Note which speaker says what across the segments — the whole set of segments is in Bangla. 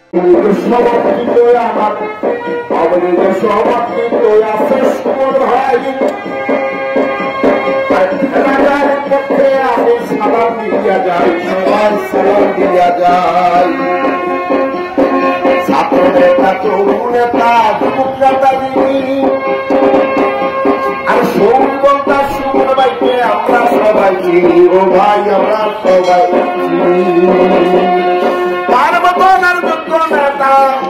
Speaker 1: সমর্থিত আমার অবনীত সমর্থিত আছে সুমন ভাই খেলাটার পক্ষে আমি সালাম দিয়া যাই সবাই সালাম দিয়া যাই ছাত্র নেতা তরুণ নেতা যুবক নেতা দিদি আর সৌন্দর্যতা সুমন ভাইকে আমরা সবাই চিনি ও ভাই আমরা সবাই তার মতন আর যোগ্য নেতা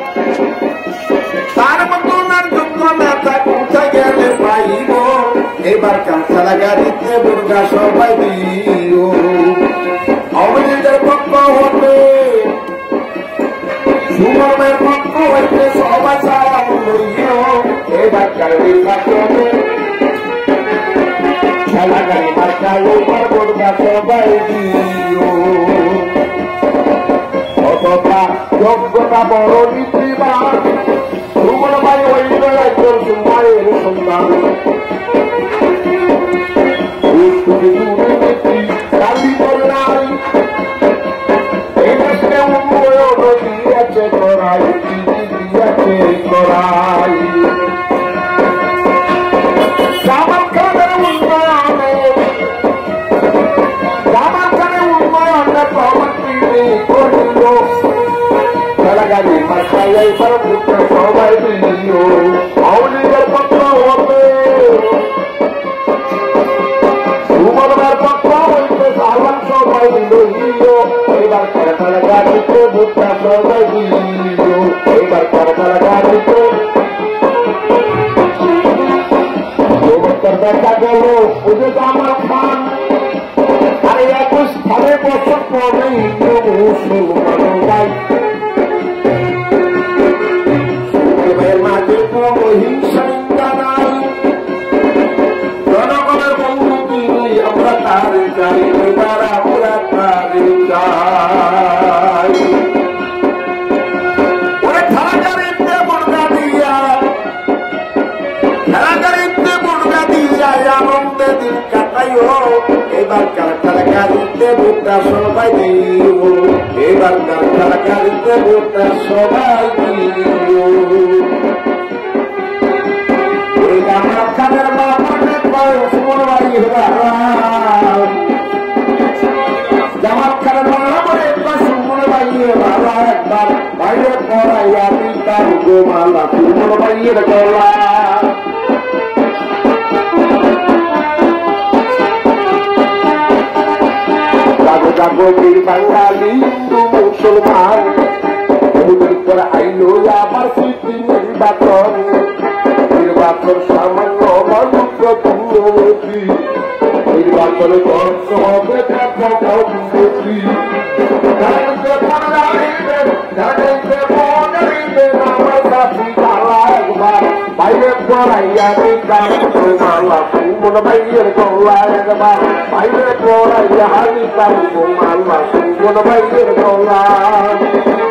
Speaker 1: তার মতন আর যোগ্য নেতা কোথায় গেলে পাইব এবার কাঁচা গাড়িতে দুর্গা সবাই দিও অবনীতের পক্ষ হতে সুমনের পক্ষ হইতে সবাই সালাম লইও এবার গাড়ি পাঠবে খেলা গাড়ি মার্কায় এবার দুর্গা সবাই দিও অতটা যোগ্যতা বড় নীতিবান সুমন ভাই হইল একজন সময়ের সন্ধান গালি করলাই এই দেশে উন্নয়ন দিয়েছে করাই দিয়েছে করাই জামাল খানের উন্নয়নে প্রবর্তী করিল খেলাগাড়ি মাথায় এইবার সবাই দিল আওয়ামীদের পক্ষ হবে সুমনের পক্ষ হইতে সালমান সবাই দিল এবার খেলাগাড়িতে ভুট্টা সবাই দিল এবার খেলাগাড়িতে দেখা গেল ওই যে আমার খান আরে 21 বছর পরে মুসলমান ভাই ভাইয়ের মাঝে কোন হিংসা নাই জনগণের বন্ধু তিনি আমরা তার চাই এবার আমরা তার চাই ওরা খেলাগাড়িতে মুরগা দিয়া খেলাগাড়িতে মুরগা দিয়া আনন্দে দিন কাটাইও এবার খেলাগাড়িতে ভোটটা সবাই দিও এবার খেলাগাড়িতে ভোটটা সবাই দিও আমার খানের সুমন ভাই জামাত খানের বাবা একবার সুমন ভাইয়ের বাবা একবার বাইরে পড়াইয়া পিতার গোমালা সুমন ভাইয়ের গলা জাগতির বাঙালি হিন্দু মুসলমান করে আইলো আবার স্মৃতি নির্বাচন নির্বাচন সামান্য মানুষী নির্বাচনে করতে হবে বাইরে পড়াইয়া মালা সুমন ভাইয়ের গলা একবার বাইরে পড়াইয়া হারিতাম মালা সুমন ভাইয়ের গলা